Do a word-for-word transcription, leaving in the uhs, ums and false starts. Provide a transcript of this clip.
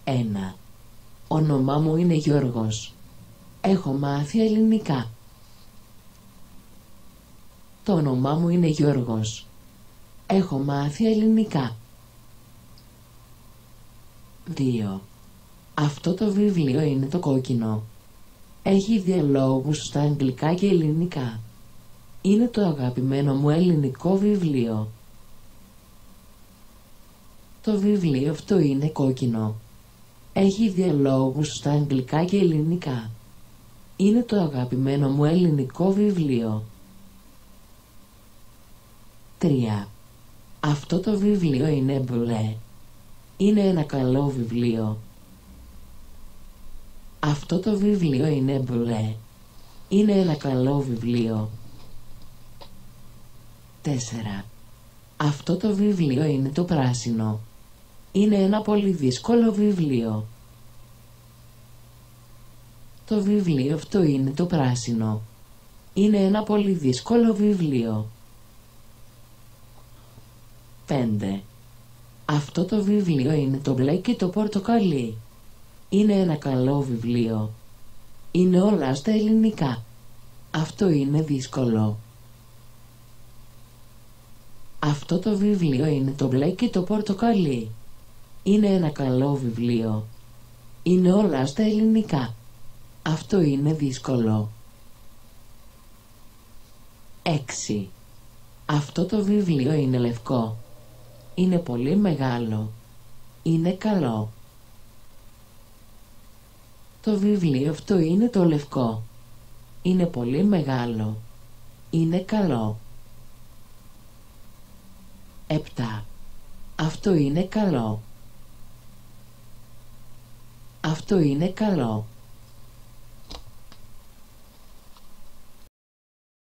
ένα. Όνομά μου είναι Γιώργος. Έχω μάθει ελληνικά. Το όνομά μου είναι Γιώργος. Έχω μάθει ελληνικά. δύο. Αυτό το βιβλίο είναι το κόκκινο. Έχει διαλόγους στα αγγλικά και ελληνικά. Είναι το αγαπημένο μου ελληνικό βιβλίο. Το βιβλίο αυτό είναι κόκκινο. Έχει διαλόγους στα αγγλικά και ελληνικά. Είναι το αγαπημένο μου ελληνικό βιβλίο. τρία. Αυτό το βιβλίο είναι μπλε. Είναι ένα καλό βιβλίο. Αυτό το βιβλίο είναι μπλε. Είναι ένα καλό βιβλίο. τέσσερα. Αυτό το βιβλίο είναι το πράσινο. Είναι ένα πολύ δύσκολο βιβλίο. Το βιβλίο αυτό είναι το πράσινο. Είναι ένα πολύ δύσκολο βιβλίο. πέντε. Αυτό το βιβλίο είναι το μπλε και το πορτοκαλί. Είναι ένα καλό βιβλίο. Είναι όλα στα ελληνικά. Αυτό είναι δύσκολο. Αυτό το βιβλίο είναι το μπλε και το πορτοκαλί. Είναι ένα καλό βιβλίο. Είναι όλα στα ελληνικά. Αυτό είναι δύσκολο. έξι. Αυτό το βιβλίο είναι λευκό. Είναι πολύ μεγάλο. Είναι καλό. Το βιβλίο αυτό είναι το λευκό. Είναι πολύ μεγάλο. Είναι καλό. επτά. Αυτό είναι καλό. Αυτό είναι καλό.